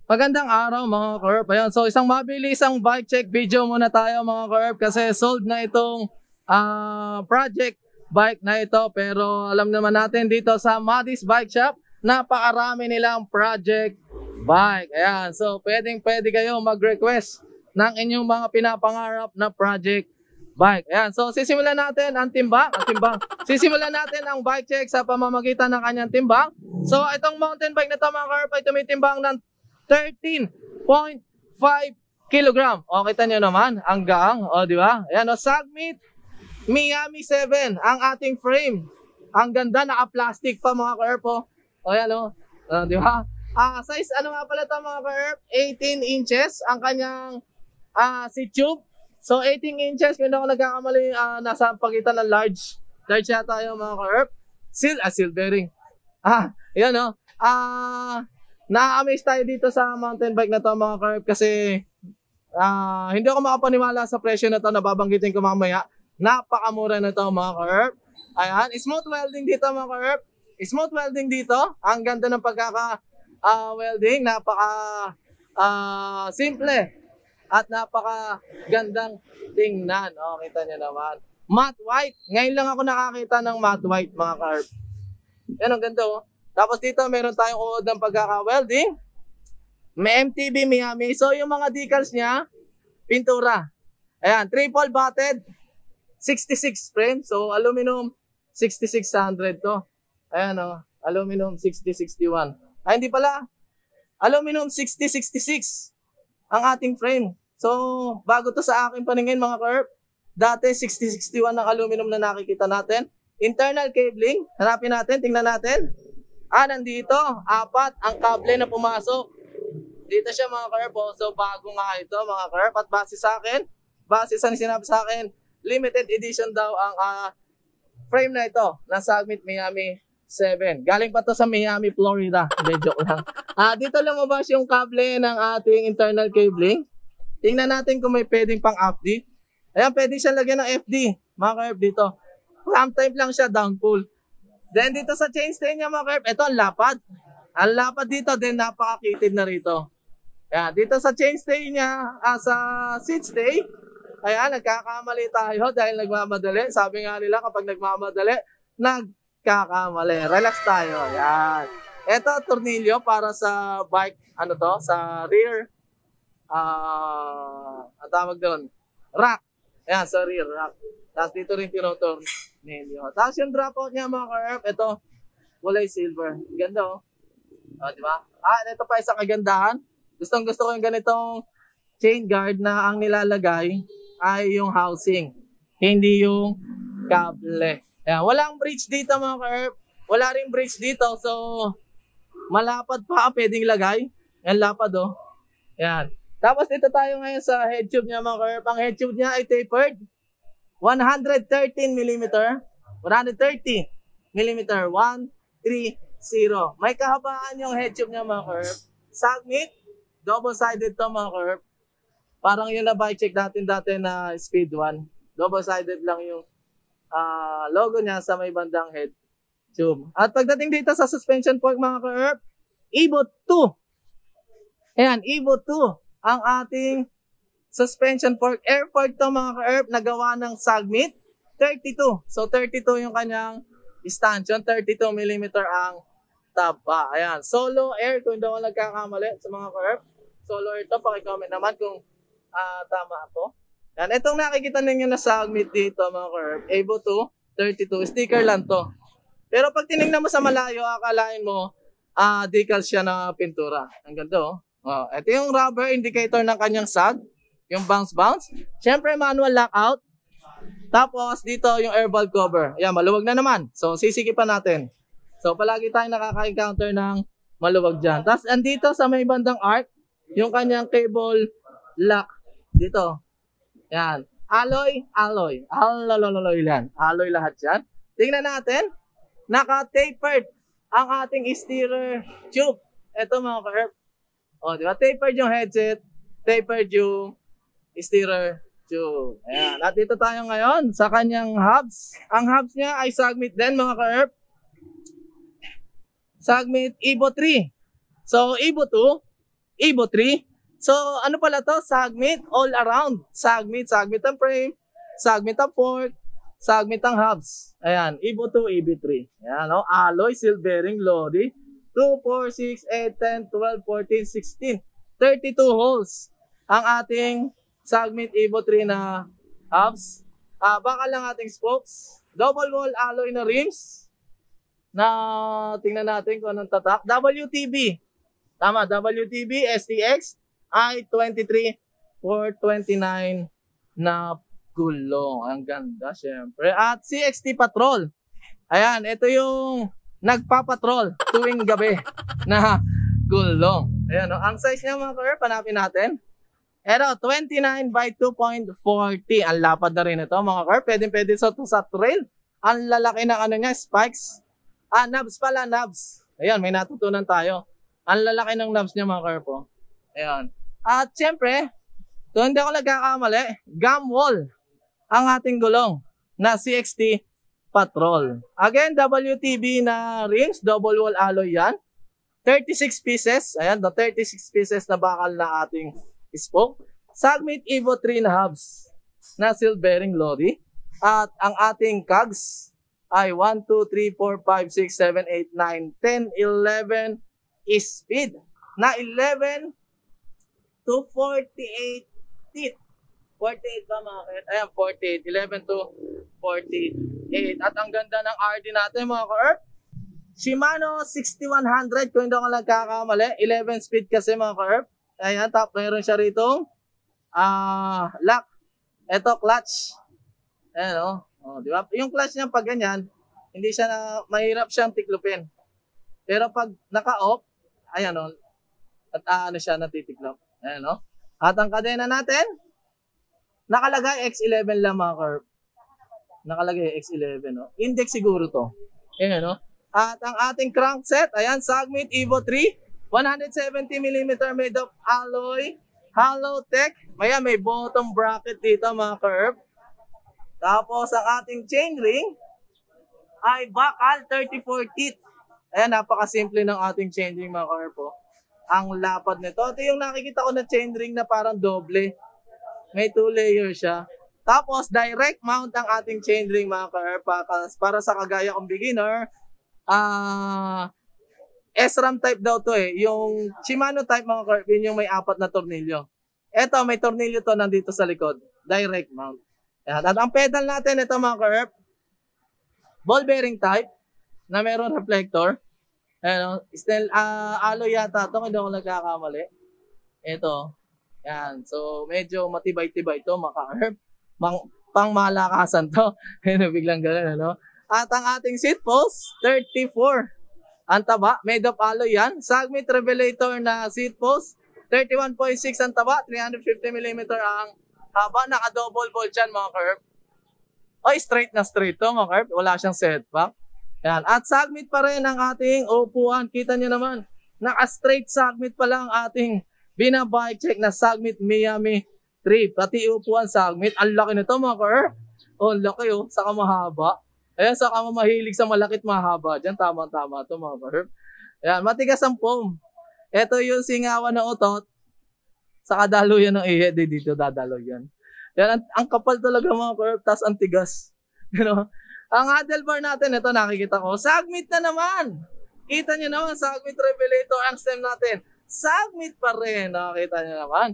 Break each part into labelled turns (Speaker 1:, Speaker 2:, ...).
Speaker 1: Magandang araw mga ka-herb. Ayan, so isang mabilisang bike check video muna tayo mga ka-herb kasi sold na itong project bike na ito. Pero alam naman natin dito sa Maddie's Bike Shop, napakarami nilang project bike. Ayan, so pwede kayo mag-request ng inyong mga pinapangarap na project bike. Ayan, so sisimulan natin ang timbang. Sisimulan natin ang bike check sa pamamagitan ng kanyang timbang. So itong mountain bike na ito mga ka-herb ay tumitimbang ng 13.5 kilogram. O, kita nyo naman, ang gaang. O, di ba? Ayan, o, Sagmit Miami 7, ang ating frame. Ang ganda, naka-plastic pa mga ka-herb, o. O, yan, o. Di ba? Size, ano nga pala ito mga ka-herb? 18 inches, ang kanyang seat tube. So, 18 inches, kung hindi ako nagkakamali, nasa pagitan ng large. Large yata yung mga ka-herb. Seal bearing. Yan, o. Na-amaze tayo dito sa mountain bike na to mga ka-herb kasi hindi ako makapaniwala sa presyo na to na babanggitin ko mamaya. Napakamura na to mga ka-herb. Ayan, smooth welding dito mga ka-herb. Smooth welding dito. Ang ganda ng pagkaka-welding. Simple at napaka-gandang tingnan. O, kita nyo naman. Matte white. Ngayon lang ako nakakita ng matte white mga ka-herb. Yan, ang ganda oh. Tapos dito meron tayong uod ng pagkaka-welding. May MTB Miami. So yung mga decals niya, pintura. Ayan, triple butted, 66 frame. So aluminum 6600 to. Ayan o, aluminum 6061. Ay hindi pala, aluminum 6066 ang ating frame. So bago to sa aking paningin mga ka-herb. Dati 6061 ng aluminum na nakikita natin. Internal cabling, hanapin natin, tingnan natin. Nandito, 4 ang kable na pumasok. Dito siya mga ka-herb. So bago nga ito mga ka-herb. At base sa sinabi sa akin, limited edition daw ang frame na ito na Sagmit Miami 7. Galing pa to sa Miami, Florida. Medyo lang. Dito lumabas yung kable ng ating internal cabling. Tingnan natin kung may pwedeng pang FD. Ayan, pwede siya lagyan ng FD mga ka-herb dito. Clamp type lang siya, down pull. Then dito sa chainstay niya mga ka-herb, ito ang lapad. Ang lapad dito, then napakakitid na rito. Ayan, dito sa chainstay niya, sa seat stay, ayan, nagkakamali tayo dahil nagmamadali. Sabi nga nila kapag nagmamadali, nagkakamali. Relax tayo. Ayan. Ito, tornilyo para sa bike, sa rear, ang tawag doon, rack. Ayan, sa rear rack. Tapos dito rin tinotornilyo. Tapos yung dropout niya mga ka-herb, ito, kulay silver. Ganda oh. Di ba? Ito pa isang kagandahan. Gusto ko yung ganitong chain guard na ang nilalagay ay yung housing. Hindi yung kable. Ayan, walang bridge dito mga ka-herb. Wala rin bridge dito. So, malapad pa ang pwedeng lagay. Yan lapad oh. Ayan. Tapos dito tayo ngayon sa head tube niya mga ka-herb. Ang head tube niya ay tapered. 113 mm. 130 mm. 130. May kahabaan yung head tube niya mga ka-herb. Sagmit. Double-sided to mga ka-herb. Parang yung na-bike check natin dati na Speed 1. Double-sided lang yung logo niya sa may bandang head tube. At pagdating dito sa suspension fork mga ka-herb, Evo 2. Ayan, Evo 2. Ang ating suspension fork. Air fork to mga ka-herb, nagawa ng Sagmit 32. So 32 yung kanyang stanchion. 32 mm ang taba. Ayan, solo air kung hindi ako nagkakamali sa mga ka-herb. Solo air to, pakicomment naman kung tama ako. Yan, itong nakikita ninyo na Sagmit dito mga ka-herb, Evo 2, 32, sticker lang to. Pero pag tinignan mo sa malayo, akalain mo, decal siya na pintura. Ang ganda oh. Ito yung rubber indicator ng kanyang sag, yung bounce. Siyempre manual lockout. Tapos dito yung air valve cover. Ayan, maluwag na naman. So sisikipan natin. So palagi tayong nakaka-encounter ng maluwag dyan. Tapos andito sa may bandang arc, yung kanyang cable lock. Dito. Yan. Alloy yan. Alloy lahat yan. Tingnan natin. Naka-tapered ang ating steerer tube. Ito mga ka-herb. Di ba? Tapered yung headset. Tapered yung steerer tube. Ayan. At dito tayo ngayon sa kanyang hubs. Ang hubs niya ay Sagmit din mga ka-herb. Sagmit Evo 3. So Evo 2. Evo 3. So, ano pala to? Sagmit all around. Sagmit ang frame, sagmit ang fork, sagmit ang hubs. Ayan, Evo 2, Evo 3. Ayan, no? Alloy, seal bearing, Lodi. 2, 4, 6, 8, 10, 12, 14, 16. 32 holes ang ating Sagmit Evo 3 na hubs. Bakal lang ating spokes. Double wall alloy na rims. Na tingnan natin kung anong tatak. WTB. Tama, WTB STX I-23 429 na gulong. Ang ganda syempre. At CXT Patrol. Ayan, ito yung nagpapatrol tuwing gabi na gulong. Ayan, no? Ang size niya mga ka-herp, hanapin natin. Ito, 29 by 2.40. Ang lapad na rin ito mga ka-herp. Pwede sa trail. Ang lalaki ng ano niya, spikes. Knobs pala, knobs. Ayan, may natutunan tayo. Ang lalaki ng knobs niya mga ka-herp. Oh. Ayan. At syempre, kung hindi ako nagkakamali, gum wall ang ating gulong na CXT Patrol. Again, WTB na rims, double wall alloy yan. 36 pieces. Ayan, the 36 pieces na bakal na ating spoke. Sagmit Evo 3 na hubs na seal bearing Lodi. At ang ating cogs ay 1, 2, 3, 4, 5, 6, 7, 8, 9, 10, 11 speed na 11 to 48 teeth. 48 ba mga ka-herp? Ayan, 48. 11 to 48. At ang ganda ng RD natin mga ka-herp. Shimano 6100 kung hindi ako nagkakamali. 11 speed kasi mga ka-herp. Ayan, top meron siya rito. Lock. Ito, clutch. Ayan o. Di ba? Yung clutch niya pag ganyan, hindi siya mahirap siyang tiklopin. Pero pag naka-off, ayan o. At ano siya natitiklop. Ayan o. At ang kadena natin, nakalagay X11 lang mga ka-herp. Nakalagay X11 o. Index siguro to. Ayan o. At ang ating crankset, ayan, Sagmit Evo 3. 170mm made of alloy. Hollow tech. May bottom bracket dito mga ka-herp. Tapos ang ating chainring ay bakal 34 teeth. Ayan, napakasimple ng ating chainring mga ka-herp. Ang lapad nito. Ito yung nakikita ko na chainring na parang doble. May 2 layer siya. Tapos direct mount ang ating chainring mga ka-herp. Para sa kagaya kong beginner. SRAM type daw to eh. Yung Shimano type mga ka-herp, yun yung may 4 na tornilyo. Ito, may tornilyo to nandito sa likod. Direct mount. Ayan. At ang pedal natin, ito mga ka-herp, ball bearing type na meron reflector. Ayan, still alloy yata ito, hindi ako nagkakamali. Ito. Ayan. So, medyo matibay-tibay ito mga ka-herp. Pang malakasan to. Biglang ganun, ano? At ang ating seat post, 34. Ang taba, made of alloy yan. Sagmit Revelator na seat post, 31.6 ang taba, 350mm ang haba. Naka-double bolt yan mga ka-herp. Oy, straight na straight to mga ka-herp. Wala siyang setback. Yan. At Sagmit pa rin ang ating upuan. Kita nyo naman, naka-straight Sagmit pa lang ang ating binabike check na Sagmit Miami 3. Pati upuan Sagmit. Ang laki nito mga ka-herp. Oh, laki oh. Saka mahaba. Ayan, saka mahilig sa malakit mahaba. Diyan, tama-tama ito mga ka-herp. Ayan, matigas ang foam. Ito yung singawan na utot. Saka daluyan ng ihid. Dito dadalo yan. Yan, ang kapal talaga mga ka-herp. Tapos ang tigas. You know? Ang handlebar natin, ito nakikita ko. Sagmit na naman. Kita nyo naman, Sagmit Revelator ang stem natin. Sagmit pa rin. Nakikita nyo naman.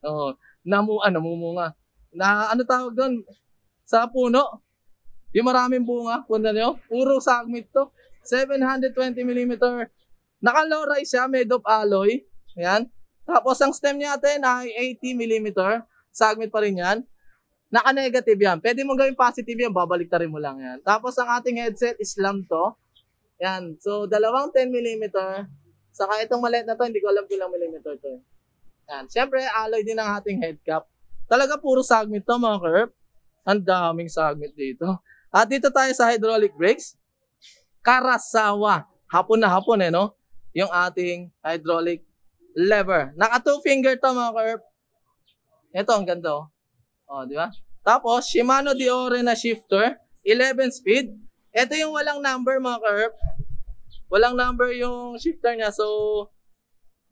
Speaker 1: Namumunga. Ano tawag doon? Sa puno. Yung maraming bunga, punta nyo, puro Sagmit to. 720mm. Naka-low-rise siya, made of alloy. Ayan. Tapos ang stem natin ay 80mm. Sagmit pa rin yan. Naka-negative yan. Pwede mong gawin positive yan, babaliktarin mo lang yan. Tapos ang ating headset is slam to. Ayan. So, dalawang 10mm. Saka itong maliit na to, hindi ko alam kung ilang millimeter to. Ayan. Siyempre, alloy din ang ating head cap. Talaga puro Sagmit to mga ka-herp. Ang daming Sagmit dito. At dito tayo sa hydraulic brakes. Karasawa. Hapon na hapon eh, no? Yung ating hydraulic lever. Naka 2 finger to mga ka-herp. Ito, ang ganda oh. Oh, di ba? Tapos, Shimano Diore na shifter. 11 speed. Ito yung walang number mga ka-herp. Walang number yung shifter niya. So,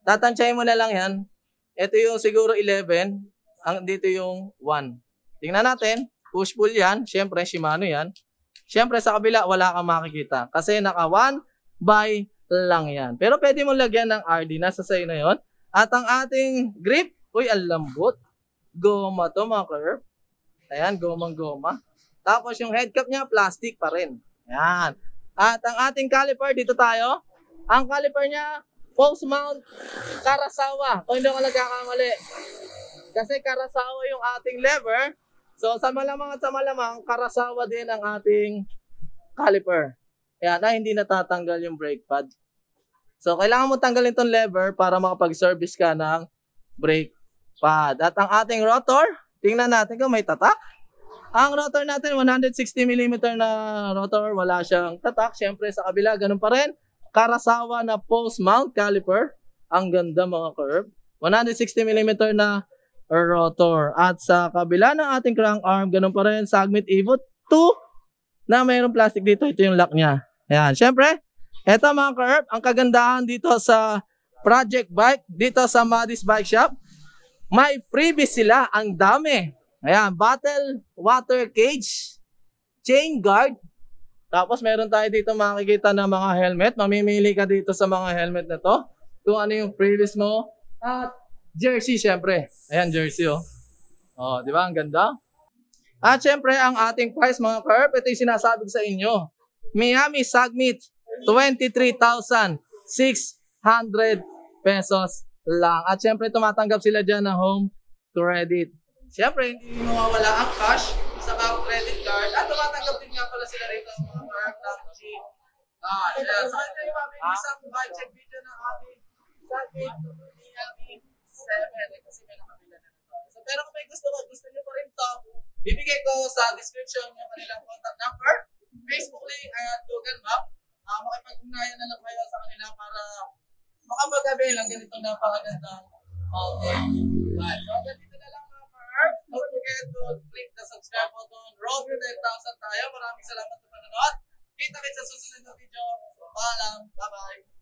Speaker 1: Tatansyahin mo na lang yan. Ito yung siguro 11. Dito yung 1. Tingnan natin. Push-pull yan. Siyempre, Shimano yan. Siyempre, sa kabila, wala kang makikita. Kasi naka 1 by lang yan. Pero pwede mo lagyan ng RD. Nasa sa'yo na yon. At ang ating grip, uy, ang lambot. Goma to, mga curve. Ayan, gomang-goma. Tapos yung head cap niya, plastic pa rin. Ayan. At ang ating caliper, dito tayo. Ang caliper niya, post mount Karasawa. Kung hindi ko nagkakamali. Kasi Karasawa yung ating lever. So sa malamang at sa malamang, Karasawa din ang ating caliper. Ayan, na hindi natatanggal yung brake pad. So kailangan mo tanggalin itong lever para makapag-service ka ng brake pad. At ang ating rotor, tingnan natin kung may tatak. Ang rotor natin, 160mm na rotor. Wala siyang tatak. Siyempre sa kabila, ganun pa rin. Karasawa na post mount caliper. Ang ganda mga curve. 160mm na rotor. At sa kabila ng ating crank arm, ganun pa rin. Sagmit Evo 2 na mayroong plastic dito. Ito yung lock niya. Ayan. Siyempre, eto mga curve. Ang kagandahan dito sa project bike, dito sa Maddie's Bike Shop, may freebies sila. Ang dami. Ayan, bottle water cage, chain guard. Tapos meron tayo dito makikita na mga helmet. Mamimili ka dito sa mga helmet na to. Kung ano yung freebies mo. At jersey syempre. Ayan, jersey oh. Oh, di ba? Ang ganda. At syempre, ang ating price mga curve, ito yung sinasabi sa inyo. Miami Sagmit, 23,600 pesos lang. At syempre, tumatanggap sila dyan ng home credit. Siyempre, hindi mawawala ang cash sa credit card. At tumatanggap din nga pala sila rito ng mga card ng Jeep. So ito yung mabilisang bike check video ng ating Sagmit Miami 7. Kasi may nakabila na ito. So, pero kung may gusto nyo pa rin ito, bibigay ko sa description yung kanilang contact number, Facebook link at Google Map. Makipag-ugnayan na lang kayo sa kanila para makapag-avail ang ganitong napakagandang bike. So, ganito na lang mga curve. Don't forget to click the subscribe button. Roll to 10,000 tayo. Maraming salamat sa panonood. Kita-kits sa susunod na video. Paalam. Bye-bye.